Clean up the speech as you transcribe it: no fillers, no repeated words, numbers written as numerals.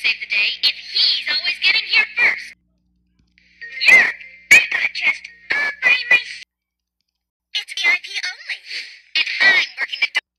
save the day if he's always getting here first. Yuck! I've got a chest all by myself. It's VIP only. And I'm working the door.